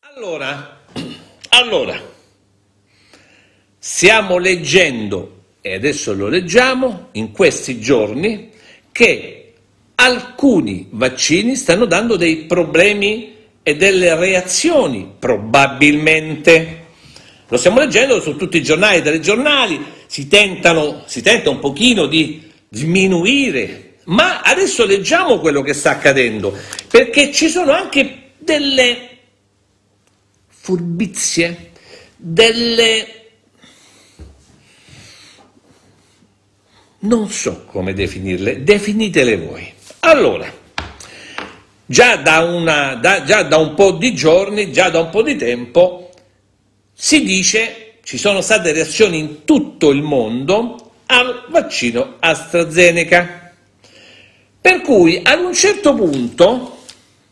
Allora, stiamo leggendo, e adesso lo leggiamo, in questi giorni, che alcuni vaccini stanno dando dei problemi e delle reazioni, probabilmente. Lo stiamo leggendo su tutti i giornali e telegiornali, si tenta un pochino di diminuire, ma adesso leggiamo quello che sta accadendo, perché ci sono anche delle furbizie, non so come definirle, definitele voi. Allora, già da un po' di giorni, già da un po' di tempo, si dice, ci sono state reazioni in tutto il mondo al vaccino AstraZeneca, per cui ad un certo punto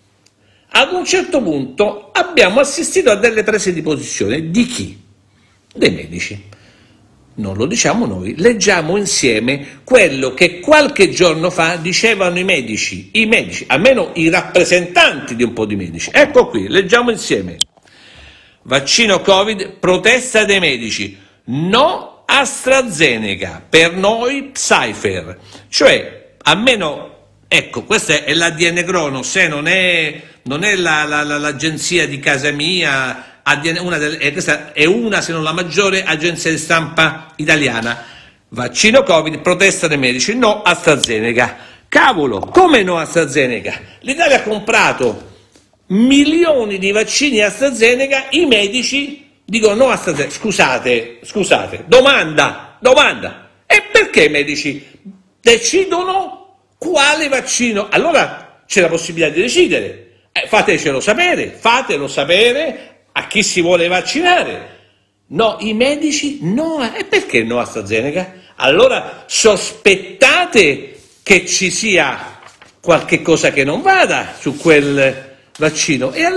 abbiamo assistito a delle prese di posizione di chi? Dei medici. Non lo diciamo noi, leggiamo insieme quello che qualche giorno fa dicevano i medici, almeno i rappresentanti di un po' di medici. Ecco qui, leggiamo insieme. Vaccino Covid, protesta dei medici, no AstraZeneca, per noi Pfizer, cioè almeno, ecco, questa è l'ADN Cronos, non è l'agenzia di casa mia, questa è una, se non la maggiore, agenzia di stampa italiana. Vaccino Covid, protesta dei medici, no AstraZeneca. Cavolo, come no AstraZeneca? L'Italia ha comprato milioni di vaccini AstraZeneca, i medici dicono no AstraZeneca. Scusate, domanda, e perché i medici decidono quale vaccino? Allora c'è la possibilità di decidere, fatelo sapere a chi si vuole vaccinare. No, i medici no, e perché no AstraZeneca? Allora sospettate che ci sia qualche cosa che non vada su quel vaccino. E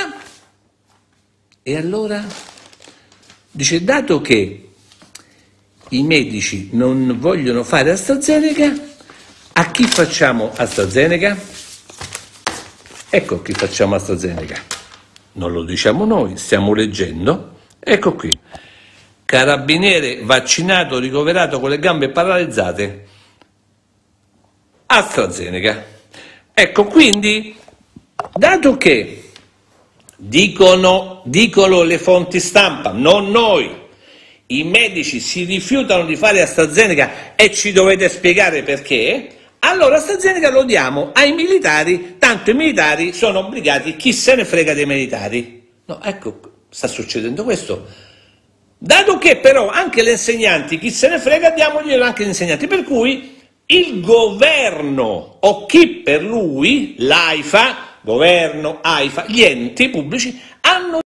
allora dice, dato che i medici non vogliono fare AstraZeneca, a chi facciamo AstraZeneca? Ecco chi facciamo AstraZeneca. Non lo diciamo noi, stiamo leggendo. Ecco qui. Carabiniere vaccinato ricoverato con le gambe paralizzate. AstraZeneca. Ecco, quindi, dato che dicono le fonti stampa, non noi, i medici si rifiutano di fare AstraZeneca e ci dovete spiegare perché, allora AstraZeneca lo diamo ai militari, tanto i militari sono obbligati, chi se ne frega dei militari. No, ecco, sta succedendo questo. Dato che però anche gli insegnanti, chi se ne frega, diamoglielo anche agli insegnanti, per cui il governo o chi per lui, l'AIFA, governo, AIFA, gli enti pubblici, hanno